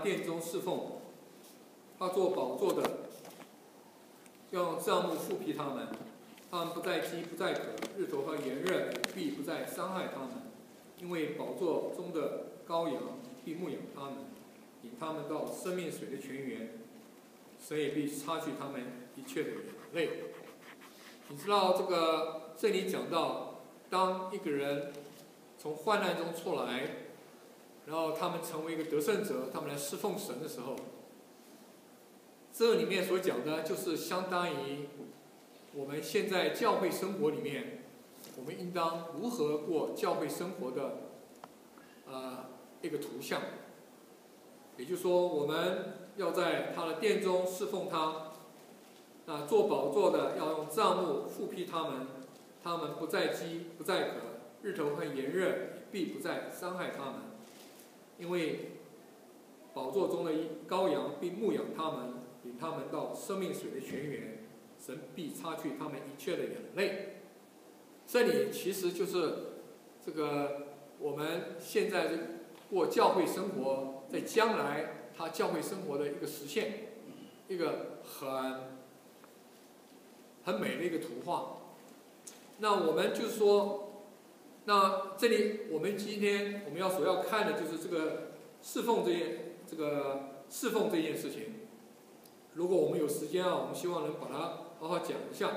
殿中侍奉，他做宝座的，要用帐幕覆庇他们，他们不再饥不再渴，日头和炎热也必不再伤害他们，因为宝座中的羔羊必牧养他们，引他们到生命水的泉源，神也必擦去他们一切的眼泪。你知道这里讲到，当一个人从患难中出来，然后他们成为一个得胜者，他们来侍奉神的时候，这里面所讲的就是相当于我们现在教会生活里面，我们应当如何过教会生活的一个图像。也就是说，我们要在他的殿中侍奉他，做宝座的要用帐幕覆庇他们，他们不再饥不再渴，日头和炎热也必不再伤害他们，因为宝座中的羔羊必牧养他们，引他们到生命水的泉源，神必擦去他们一切的眼泪。这里其实就是我们现在过教会生活，在将来他教会生活的一个实现，一个很美的一个图画。那我们就是说，那这里我们今天我们所要看的就是这个侍奉这件事情。如果我们有时间我们希望能把它好好讲一下。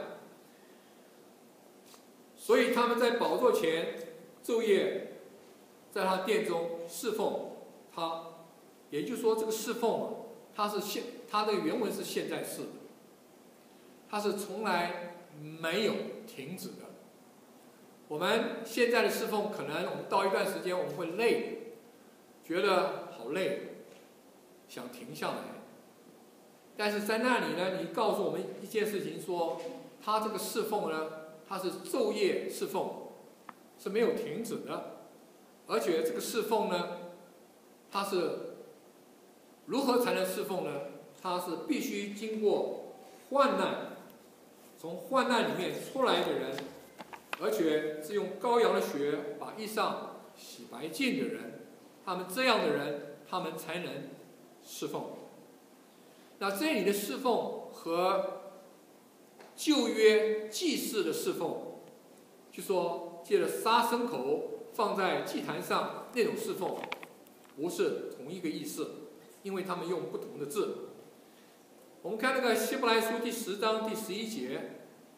所以他们在宝座前昼夜在他殿中侍奉他，也就是说这个侍奉它的原文是现在式的，它是从来没有停止的。我们现在的侍奉，可能我们到一段时间我们会累，觉得好累，想停下来。但是在那里呢，你告诉我们一件事情，说他这个侍奉呢，他是昼夜侍奉，是没有停止的。而且这个侍奉呢，他是如何才能侍奉呢？他是必须经过患难，从患难里面出来的人，而且是用羔羊的血把衣裳洗白净的人，他们这样的人，他们才能侍奉。那这里的侍奉和旧约祭祀的侍奉，就说借着杀牲口放在祭坛上那种侍奉，不是同一个意思，因为他们用不同的字。我们看那个希伯来书第10章第11节，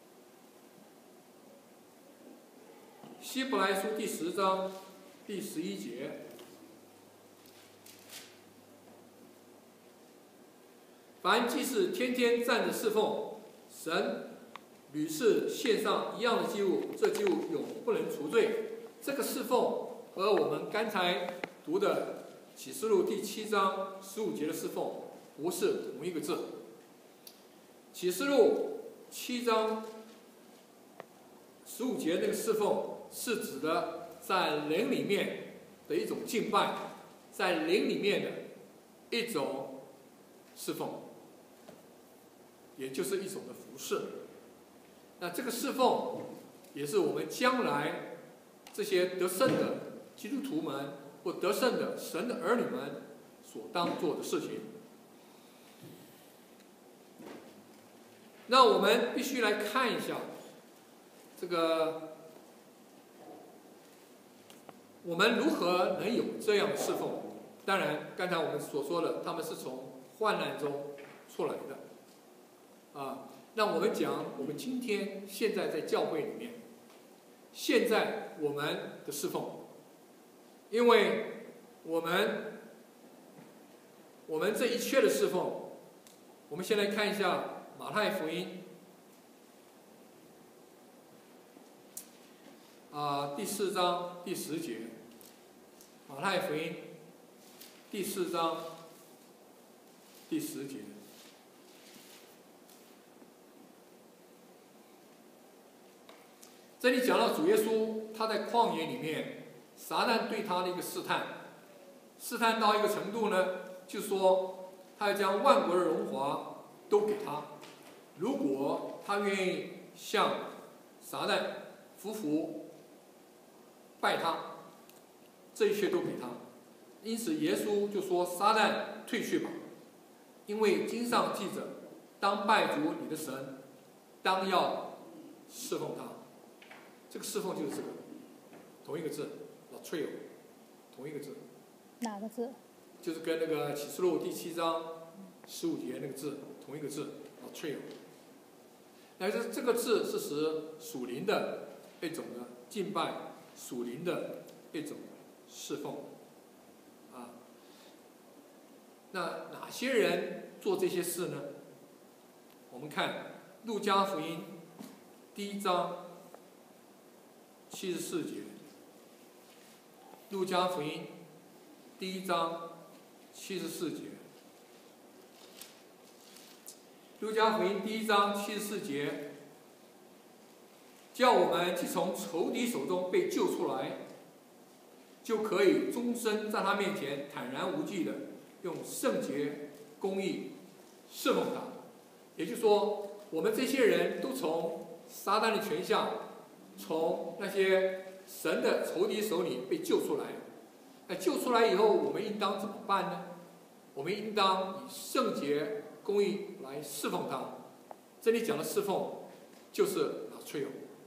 希伯来书第10章第11节，凡既是天天站着侍奉神，屡次献上一样的祭物，这祭物永不能除罪。这个侍奉和我们刚才读的启示录第7章15节的侍奉不是同一个字。启示录7章15节那个侍奉是指的在灵里面的一种敬拜，在灵里面的一种侍奉，也就是一种的服侍。那这个侍奉也是我们将来这些得胜的基督徒们或得胜的神的儿女们所当做的事情。那我们必须来看一下我们如何能有这样的侍奉。当然刚才我们所说的，他们是从患难中出来的那我们讲我们今天现在在教会里面，现在我们的侍奉，因为我们这一切的侍奉，我们先来看一下马太福音第4章第10节，马太福音第4章第10节。这里讲到主耶稣他在旷野里面，撒旦对他的一个试探到一个程度呢，就说他要将万国的荣华都给他，如果他愿意向撒旦服拜他，这一切都给他。 因此耶稣就说：“撒旦退去吧，因为经上记着，当拜主你的神，当要侍奉他。”这个侍奉就是这个，同一个字 ，latrio， 同一个字。 哪个字？ 就是跟那个启示录第7章15节那个字同一个字 latrio。但是这个字是指属灵的一种的敬拜，属灵的一种侍奉。那哪些人做这些事呢？我们看路加福音第1章74节。路加福音第1章74节。路加福音第1章74节，叫我们既从仇敌手中被救出来，就可以终身在他面前坦然无惧的用圣洁、公义侍奉他。也就是说，我们这些人都从撒旦的权下，从那些神的仇敌手里被救出来。救出来以后，我们应当怎么办呢？我们应当以圣洁、公义来侍奉他。这里讲的侍奉，就是latrio，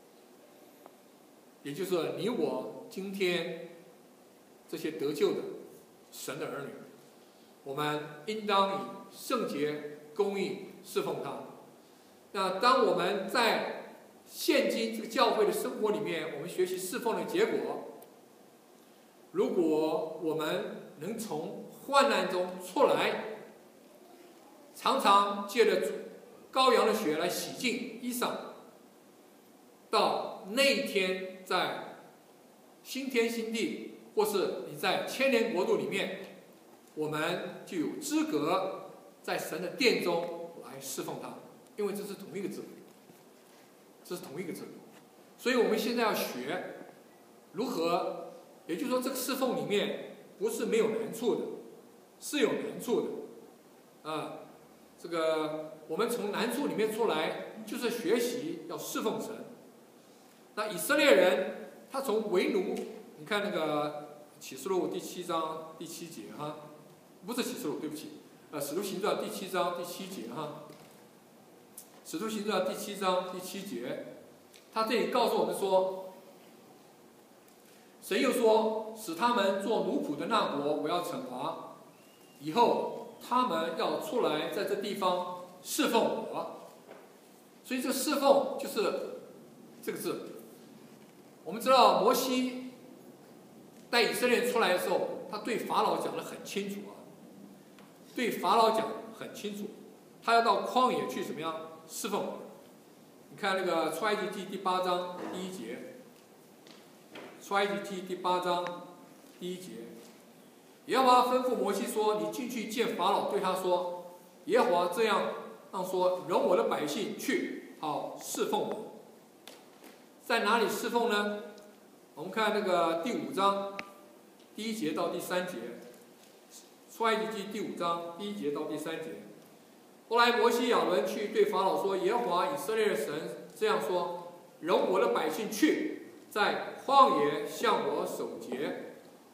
也就是你我今天这些得救的神的儿女。我们应当以圣洁、公义侍奉他。那当我们在现今这个教会的生活里面，我们学习侍奉的结果，如果我们能从患难中出来，常常借着羔羊的血来洗净衣裳，到那一天在新天新地，或是你在千年国度里面，我们就有资格在神的殿中来侍奉他，因为这是同一个字，这是同一个字。所以我们现在要学如何，也就是说，这个侍奉里面不是没有难处的，是有难处的。这个我们从难处里面出来，就是学习要侍奉神。那以色列人他从为奴，你看那个启示录第7章第7节哈。不是启示录，对不起，使徒行传第7章第7节哈。使徒行传第7章第7节，他这里告诉我们说，神又说，使他们做奴仆的那国，我要惩罚，以后他们要出来，在这地方侍奉我。所以这侍奉就是这个字。我们知道摩西带以色列人出来的时候，他对法老讲得很清楚啊。对法老讲很清楚，他要到旷野去怎么样侍奉。你看那个出埃及记第8章第1节，出埃及记第8章第1节，耶和华吩咐摩西说：“你进去见法老，对他说，耶和华这样说：容我的百姓去，好侍奉我。”在哪里侍奉呢？我们看那个第5章第1节到第3节。出埃及记第5章第1节到第3节。后来摩西亚伦去对法老说：“耶和华以色列的神这样说：容我的百姓去，在旷野向我守节。”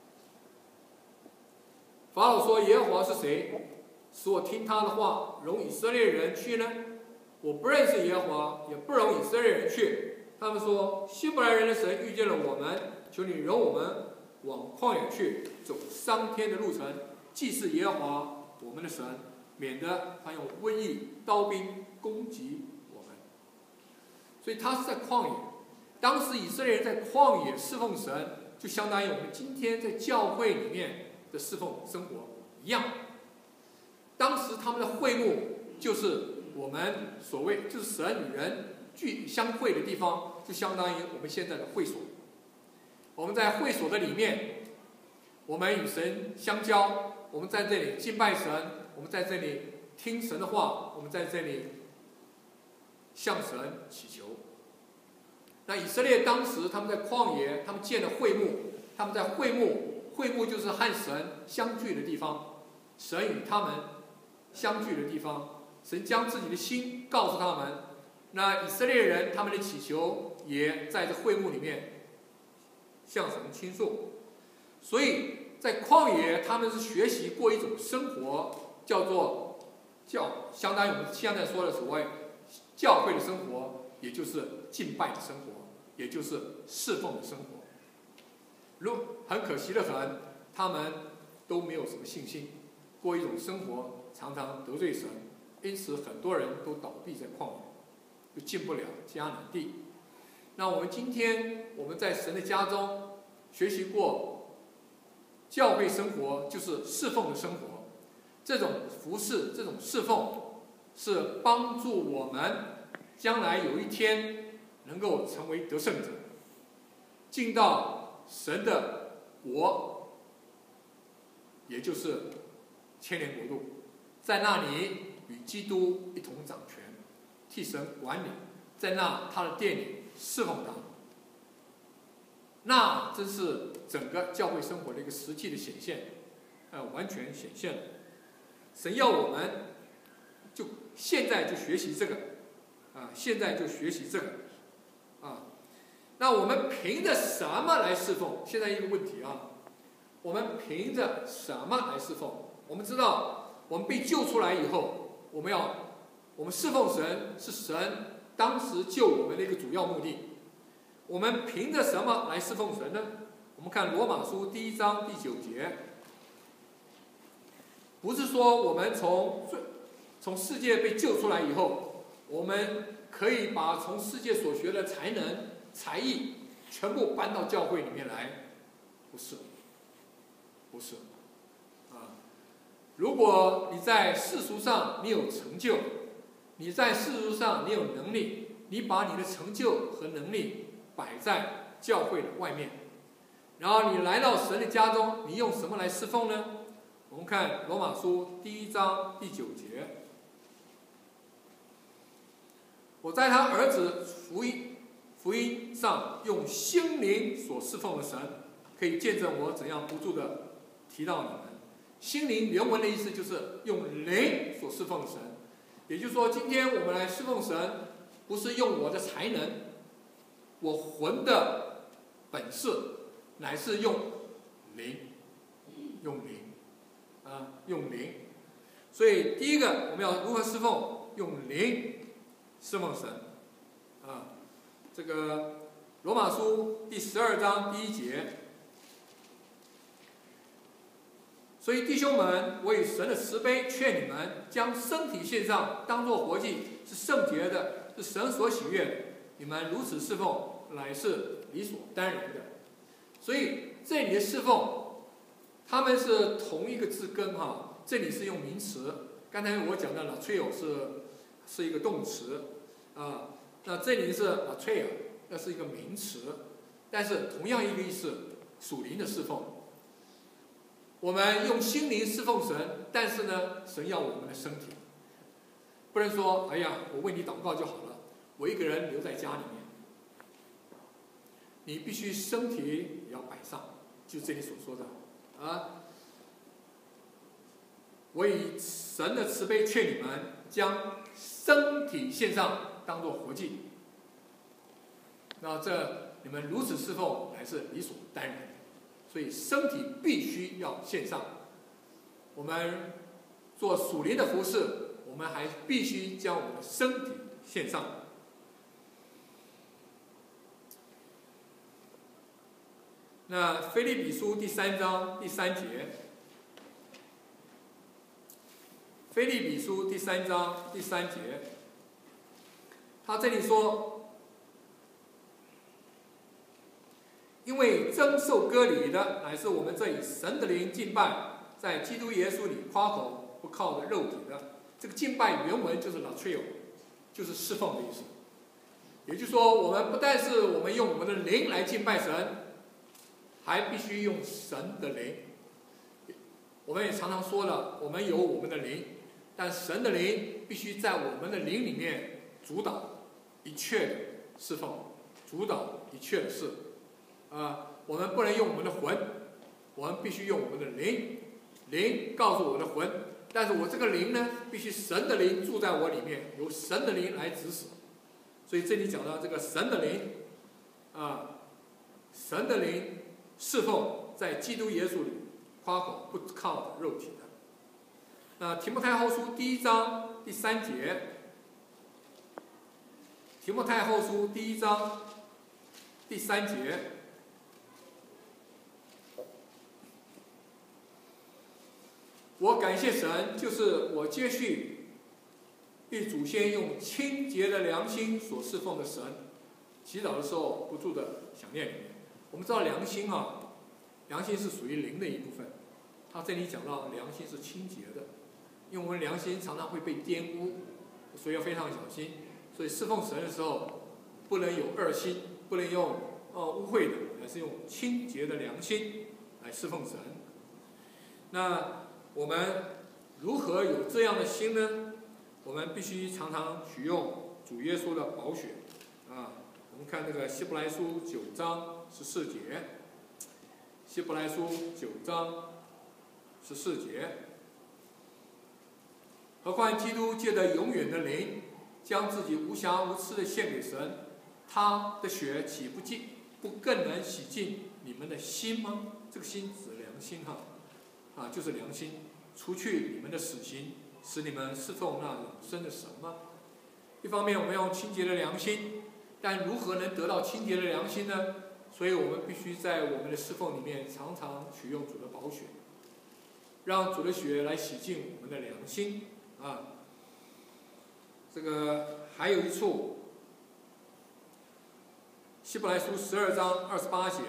法老说：“耶和华是谁，使我听他的话，容以色列人去呢？我不认识耶和华，也不容以色列人去。”他们说：“希伯来人的神遇见了我们，求你容我们往旷野去，走3天的路程。祭祀耶和华我们的神，免得他用瘟疫、刀兵攻击我们。”所以他是在旷野。当时以色列人在旷野侍奉神，就相当于我们今天在教会里面的侍奉生活一样。当时他们的会幕就是我们所谓就是神与人相会的地方，就相当于我们现在的会所。我们在会所的里面，我们与神相交，我们在这里敬拜神，我们在这里听神的话，我们在这里向神祈求。那以色列当时他们在旷野，他们建了会幕，他们在会幕就是和神相聚的地方，神与他们相聚的地方，神将自己的心告诉他们。那以色列人他们的祈求也在这会幕里面向神倾诉。所以在旷野他们是学习过一种生活，叫做相当于我们现在说的所谓教会的生活，也就是敬拜的生活，也就是侍奉的生活。很可惜的很，他们都没有什么信心，过一种生活常常得罪神，因此很多人都倒闭在旷野，就进不了迦南地。那我们今天我们在神的家中学习过教会生活，就是侍奉的生活。这种服侍，这种侍奉，是帮助我们将来有一天能够成为得胜者，进到神的国，也就是千年国度，在那里与基督一同掌权，替神管理，在他的殿里侍奉他。那真是整个教会生活的一个实际的显现，完全显现了。神要我们就现在就学习这个，现在就学习这个，那我们凭着什么来侍奉？现在一个问题啊，我们凭着什么来侍奉？我们知道，我们被救出来以后，我们侍奉神是神当时救我们的一个主要目的。我们凭着什么来侍奉神呢？我们看罗马书1章第9节，不是说我们从世界被救出来以后，我们可以把从世界所学的才能、才艺全部搬到教会里面来，不是。如果你在世俗上你有成就，你在世俗上你有能力，你把你的成就和能力摆在教会的外面，然后你来到神的家中，你用什么来侍奉呢？我们看罗马书1章第9节，我在他儿子福音上用心灵所侍奉的神，可以见证我怎样不住的提到你们。心灵原文的意思就是用灵所侍奉的神，也就是说，今天我们来侍奉神，不是用我的才能，我魂的本事，乃是用灵，用灵。所以第一个，我们要如何侍奉？用灵侍奉神。这个罗马书第12章第1节。所以弟兄们，我以神的慈悲劝你们，将身体献上，当作活祭，是圣洁的，是神所喜悦的。你们如此侍奉，乃是理所当然的。所以这里的侍奉，他们是同一个字根哈。这里是用名词，刚才我讲的 latrio 是一个动词那这里是 latria， 那是一个名词，但是同样一个意思，属灵的侍奉。我们用心灵侍奉神，但是呢，神要我们的身体，不能说哎呀，我为你祷告就好了，我一个人留在家里面。你必须身体也要摆上，就是这里所说的我以神的慈悲劝你们，将身体献上，当作活祭。那这你们如此侍奉，乃是理所当然的。所以身体必须要献上。我们做属灵的服事，我们还必须将我们的身体献上。那腓立比书第3章第3节，腓立比书第3章第3节，他这里说，因为真受割礼的乃是我们这以神的灵敬拜，在基督耶稣里夸口，不靠着肉体的。这个敬拜原文就是 latrio， 就是侍奉的意思。也就是说，我们不但是我们用我们的灵来敬拜神，还必须用神的灵。我们也常常说了，我们有我们的灵，但神的灵必须在我们的灵里面主导一切的侍奉，主导一切的事。我们不能用我们的魂，我们必须用我们的灵。灵告诉我的魂，但是我这个灵呢，必须神的灵住在我里面，由神的灵来指使。所以这里讲到这个神的灵，神的灵侍奉在基督耶稣里， 夸口不靠肉体的。那提摩太后书第1章第3节，提摩太后书第1章第3节。我感谢神，就是我接续与祖先用清洁的良心所侍奉的神。祈祷的时候不住的想念里面。我们知道良心啊，良心是属于灵的一部分。他这里讲到良心是清洁的，因为我们良心常常会被玷污，所以要非常小心。所以侍奉神的时候，不能有二心，不能用污秽的，而是用清洁的良心来侍奉神。那我们如何有这样的心呢？我们必须常常取用主耶稣的宝血啊。我们看这个希伯来书9章14节，希伯来书9章14节。何况基督借着永远的灵，将自己无瑕无疵的献给神，他的血岂不更能洗净你们的心吗？这个心指良心哈，就是良心，除去你们的死刑，使你们侍奉那永生的神吗？一方面我们用清洁的良心，但如何能得到清洁的良心呢？所以我们必须在我们的侍奉里面常常取用主的宝血，让主的血来洗净我们的良心啊。这个还有一处，希伯来书12章28节。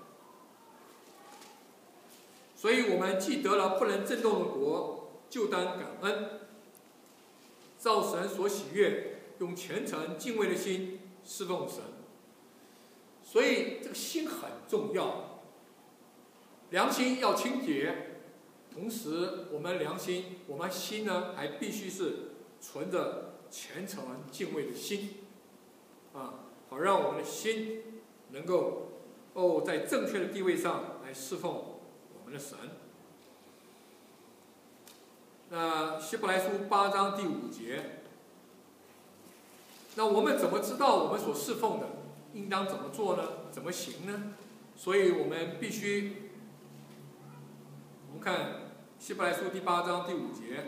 所以我们既得了不能震动的国，就当感恩，照神所喜悦，用虔诚敬畏的心侍奉神。所以这个心很重要，良心要清洁，同时我们心呢还必须是存着虔诚敬畏的心啊，好让我们的心能够在正确的地位上来侍奉我们的神。那希伯来书8章第5节，那我们怎么知道我们所侍奉的应当怎么做呢？怎么行呢？所以我们必须，我们看希伯来书第8章第5节，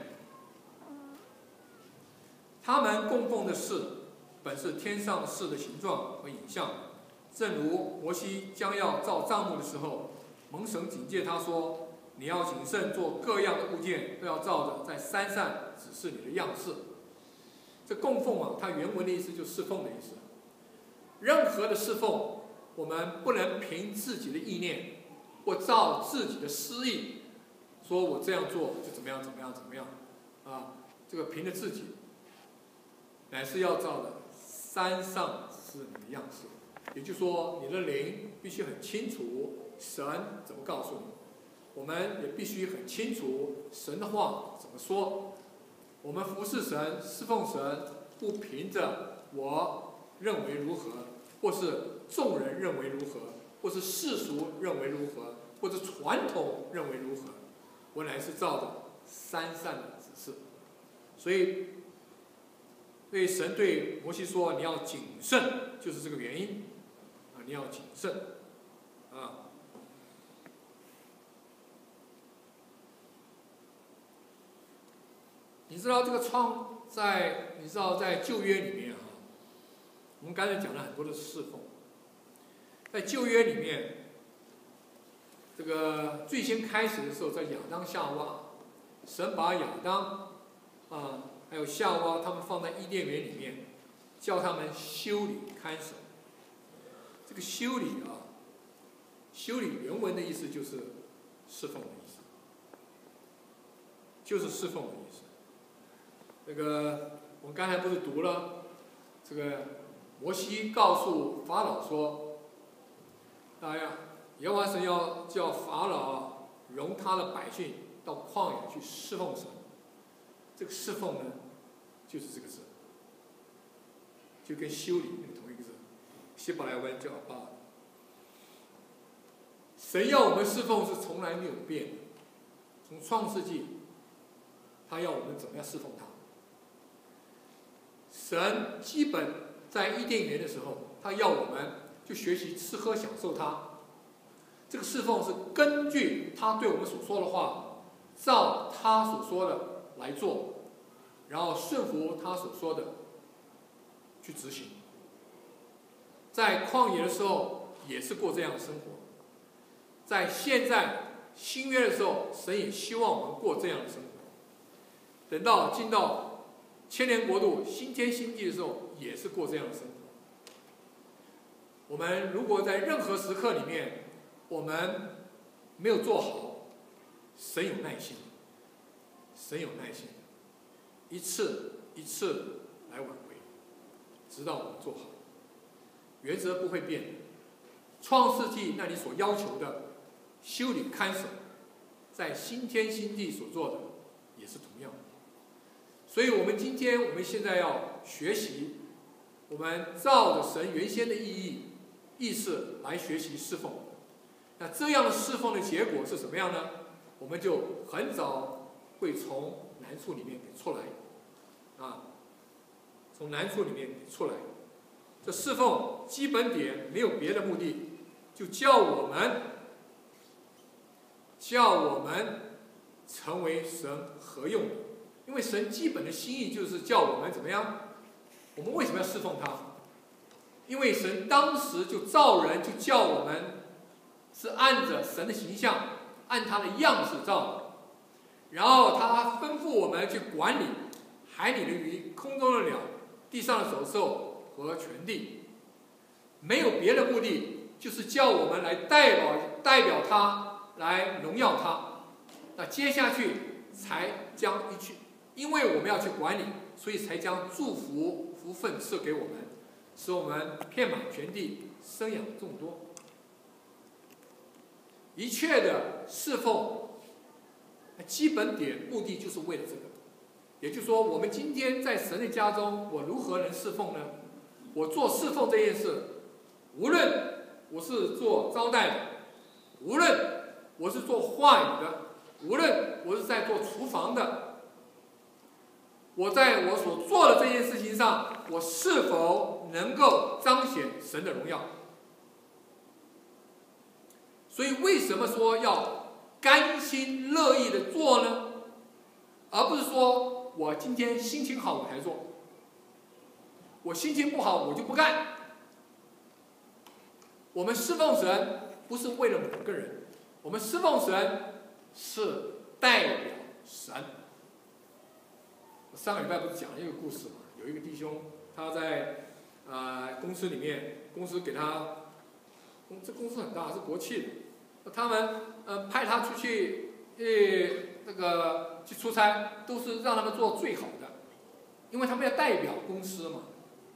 他们供奉的事本是天上事的形状和影像，正如摩西将要造帐幕的时候，蒙神警戒他说，你要谨慎做各样的物件，都要照着在山上指示你的样式。这供奉啊，它原文的意思就是侍奉的意思。任何的侍奉，我们不能凭自己的意念或照自己的私意，说我这样做就怎么样怎么样怎么样啊，这个凭着自己，乃是要照着山上指示你的样式。也就是说，你的灵必须很清楚神怎么告诉你，我们也必须很清楚神的话怎么说。我们服侍神、侍奉神，不凭着我认为如何，或是众人认为如何，或是世俗认为如何，或者传统认为如何，我乃是照着山上的指示。所以神对摩西说：“你要谨慎，就是这个原因啊，你要谨慎啊。”你知道这个在旧约里面啊，我们刚才讲了很多的侍奉，在旧约里面，这个最先开始的时候，在亚当夏娃，神把亚当还有夏娃他们放在伊甸园里面，叫他们修理看守。这个修理原文的意思就是侍奉的意思，就是侍奉的意思。这个我们刚才不是读了，这个摩西告诉法老说：“耶和华神要叫法老容他的百姓到旷野去侍奉神。”这个侍奉呢，就是这个字，就跟修理那个同一个字，希伯来文叫阿巴。神要我们侍奉是从来没有变的，从创世纪，他要我们怎么样侍奉他。神基本在伊甸园的时候，他要我们就学习吃喝享受他， 这个侍奉是根据他对我们所说的话，照他所说的来做，然后顺服他所说的去执行。在旷野的时候也是过这样的生活，在现在新约的时候，神也希望我们过这样的生活。等到进到千年国度新天新地的时候，也是过这样的生活。我们如果在任何时刻里面我们没有做好，神有耐心，神有耐心，一次一次来挽回，直到我们做好。原则不会变。创世纪那里所要求的修理看守，在新天新地所做的也是同样的。所以我们现在要学习，我们照着神原先的意思来学习侍奉。那这样的侍奉的结果是什么样呢？我们就很早会从难处里面给出来，从难处里面给出来。这侍奉基本点没有别的目的，就叫我们成为神合用的。因为神基本的心意就是叫我们怎么样？我们为什么要侍奉他？因为神当时就造人，就叫我们是按着神的形象，按他的样式造的。然后他吩咐我们去管理海里的鱼、空中的鸟、地上的走兽和全地，没有别的目的，就是叫我们来代表他，来荣耀他。那接下去才将因为我们要去管理，所以才将祝福福分赐给我们，使我们遍满全地，生养众多。一切的侍奉，基本点目的就是为了这个。也就是说，我们今天在神的家中，我如何能侍奉呢？我做侍奉这件事，无论我是做招待的，无论我是做话语的，无论我是在做厨房的，我在我所做的这件事情上，我是否能够彰显神的荣耀？所以为什么说要甘心乐意的做呢？而不是说我今天心情好我才做，我心情不好我就不干。我们侍奉神不是为了某个人，我们侍奉神是代表神。上个礼拜不是讲了一个故事嘛？有一个弟兄，他在公司里面，公司给他，这公司很大，是国企的，他们派他出去去出差，都是让他们做最好的，因为他们要代表公司嘛。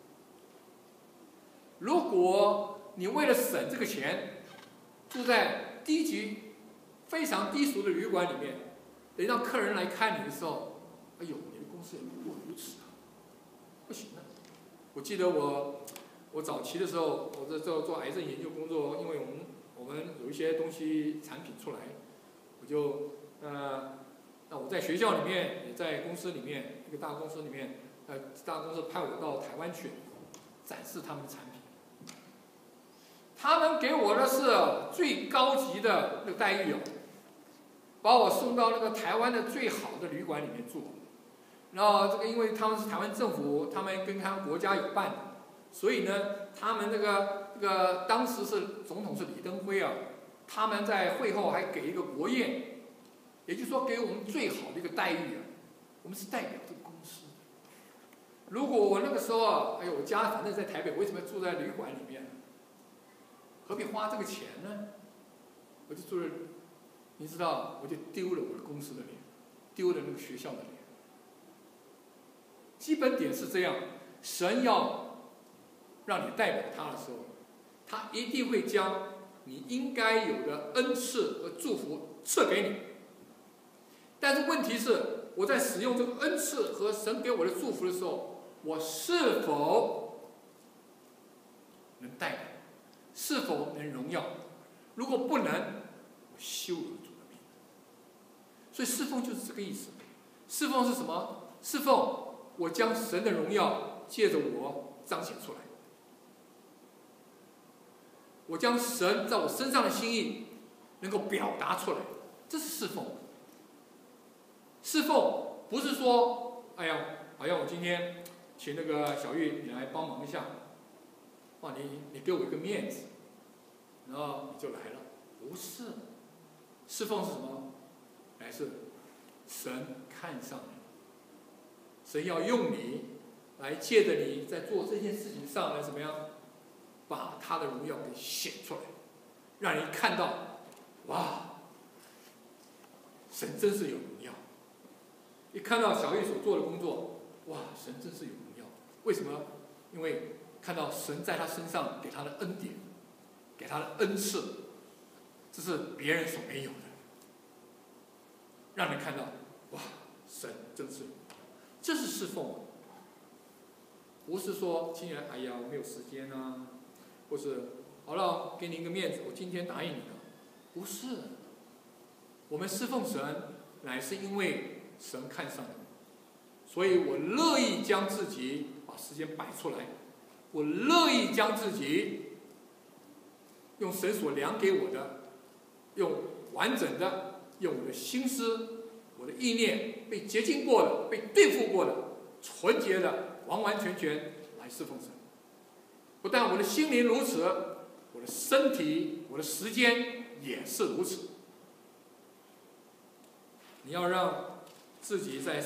如果你为了省这个钱，住在低级、非常低俗的旅馆里面，等到客人来看你的时候，哎呦，你的公司也不过如此啊，不行的。我记得我早期的时候，我在做癌症研究工作，因为我们有一些东西产品出来，我就那我在学校里面，也在公司里面，一个大公司里面，大公司派我到台湾去展示他们的产品。他们给我的是最高级的那个待遇把我送到那个台湾的最好的旅馆里面住。然后这个因为他们是台湾政府，他们跟他们国家有办的，所以呢，他们这个当时是总统是李登辉他们在会后还给一个国宴，也就是说给我们最好的一个待遇我们是代表这个公司的。如果我那个时候我家反正在台北，为什么要住在旅馆里面呢？何必花这个钱呢？我就住了，你知道，我就丢了我的公司的脸，丢了那个学校的脸。基本点是这样，神要让你代表他的时候，他一定会将你应该有的恩赐和祝福赐给你。但是问题是，我在使用这个恩赐和神给我的祝福的时候，我是否能代表？是否能荣耀？如果不能，我羞辱主的名。所以侍奉就是这个意思。侍奉是什么？侍奉我将神的荣耀借着我彰显出来，我将神在我身上的心意能够表达出来，这是侍奉。侍奉不是说，哎呀，好像我今天请那个小玉你来帮忙一下，哇，你给我一个面子，然后你就来了，不是。侍奉是什么？乃是神看上你，神要用你来借着你在做这件事情上来怎么样，把他的荣耀给显出来，让人看到，哇，神真是有荣耀。一看到小玉所做的工作，哇，神真是有荣耀。为什么？因为看到神在他身上给他的恩典，给他的恩赐，这是别人所没有的，让人看到，哇，神真是，这是侍奉。不是说今天哎呀我没有时间啊，或是好了给你一个面子，我今天答应你了，不是。我们侍奉神，乃是因为神看上你，所以我乐意将自己把时间摆出来，我乐意将自己用神所量给我的，用完整的，用我的心思、我的意念被洁净过的、被对付过的、纯洁的，完完全全来侍奉神。不但我的心灵如此，我的身体、我的时间也是如此。你要让自己在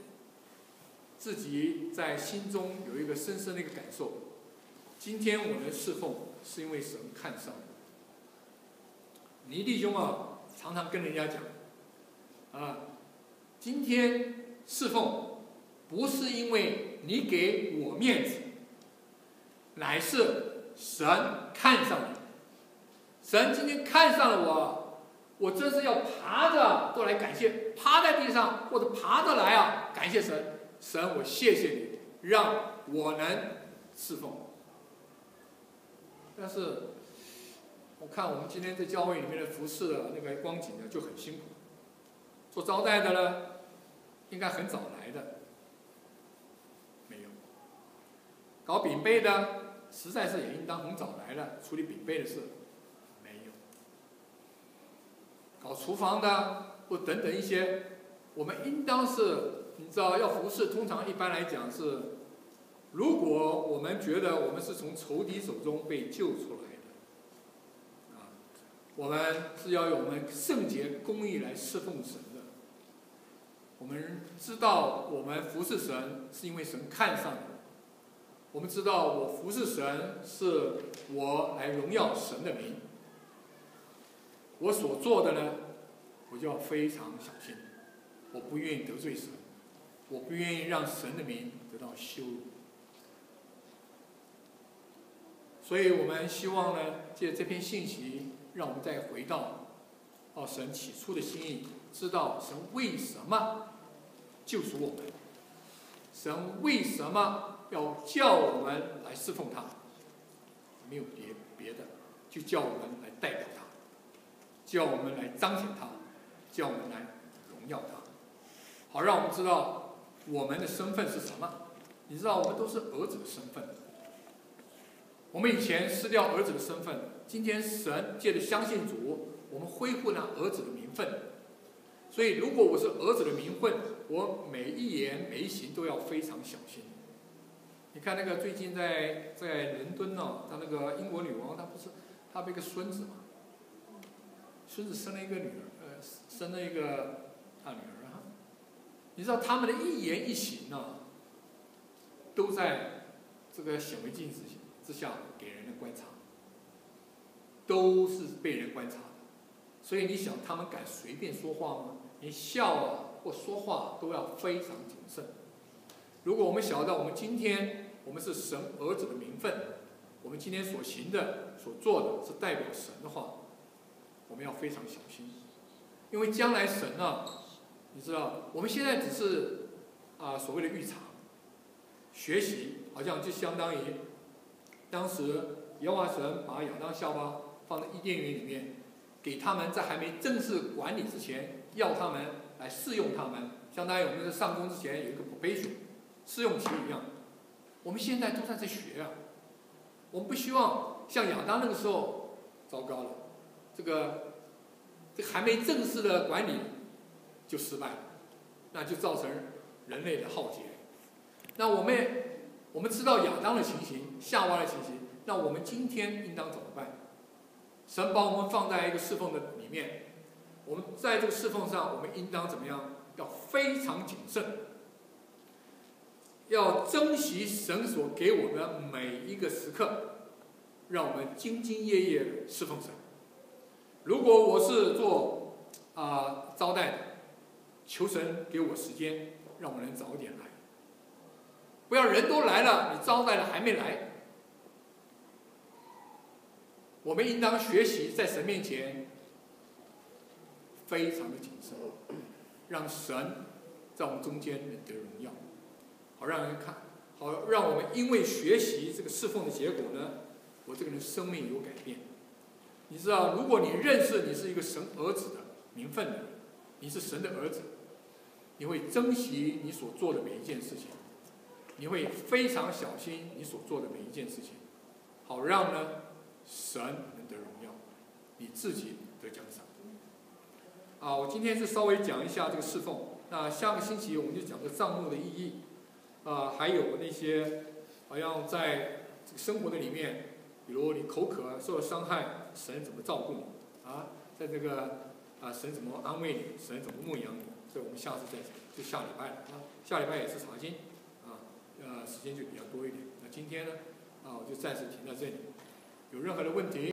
心中有一个深深的一个感受，今天我们侍奉是因为神看上我。倪弟兄啊，常常跟人家讲今天侍奉不是因为你给我面子，乃是神看上你。神今天看上了我，我真是要爬着都来感谢，趴在地上或者爬着来感谢神。神，我谢谢你，让我能侍奉。但是我看我们今天在教会里面的服侍的那个光景呢，就很辛苦。做招待的呢，应该很早来的，没有。搞饼杯的，实在是也应当很早来了，处理饼杯的事，没有。搞厨房的，或等等一些，我们应当是，你知道，要服侍，通常一般来讲是，如果我们觉得我们是从仇敌手中被救出来的，我们是要用我们圣洁公义来侍奉神的。我们知道我们服侍神是因为神看上我，我们知道我服侍神是我来荣耀神的名。我所做的呢，我就要非常小心，我不愿意得罪神，我不愿意让神的名得到羞辱。所以我们希望呢，借这篇信息，让我们再回到神起初的心意，知道神为什么救赎我们，神为什么要叫我们来侍奉他，没有别的，就叫我们来代表他，叫我们来彰显他，叫我们来荣耀他，好让我们知道我们的身份是什么。你知道我们都是儿子的身份，我们以前失掉儿子的身份，今天神借着相信主，我们恢复了儿子的名分。所以如果我是儿子的名分，我每一言每一行都要非常小心。你看那个最近在伦敦他那个英国女王，她不一个孙子嘛，孙子生了一个女儿，生了一个大女儿你知道他们的一言一行都在这个显微镜之下给人的观察，都是被人观察的。所以你想他们敢随便说话吗？你笑或说话都要非常谨慎。如果我们晓得我们今天我们是神儿子的名分，我们今天所行的所做的是代表神的话，我们要非常小心。因为将来神你知道我们现在只是所谓的预尝学习，好像就相当于当时耶和华神把亚当夏娃放在伊甸园里面，给他们在还没正式管理之前，要他们来试用他们，相当于我们在上工之前有一个 probation 试用期一样。我们现在都在这学我们不希望像亚当那个时候，糟糕了，这个这还没正式的管理就失败了，那就造成人类的浩劫。那我们知道亚当的情形，夏娃的情形，那我们今天应当怎么办？神把我们放在一个侍奉的里面，我们在这个侍奉上，我们应当怎么样？要非常谨慎，要珍惜神所给我们的每一个时刻，让我们兢兢业业的侍奉神。如果我是做招待的，求神给我时间，让我能早点来，不要人都来了，你招待了还没来。我们应当学习在神面前非常的谨慎，让神在我们中间能得荣耀，好让人看，好让我们因为学习这个侍奉的结果呢，我这个人生命有改变。你知道，如果你认识你是一个神儿子的名分的人，你是神的儿子，你会珍惜你所做的每一件事情，你会非常小心你所做的每一件事情，好让呢神能得荣耀，你自己得奖赏。我今天是稍微讲一下这个侍奉，那下个星期我们就讲这帐幕的意义，还有那些好像在这个生活的里面，比如你口渴受了伤害，神怎么照顾你在这个神怎么安慰你，神怎么牧养你，这我们下次再讲，就下礼拜了下礼拜也是查经时间就比较多一点。那今天呢我就暂时停在这里，有任何的问题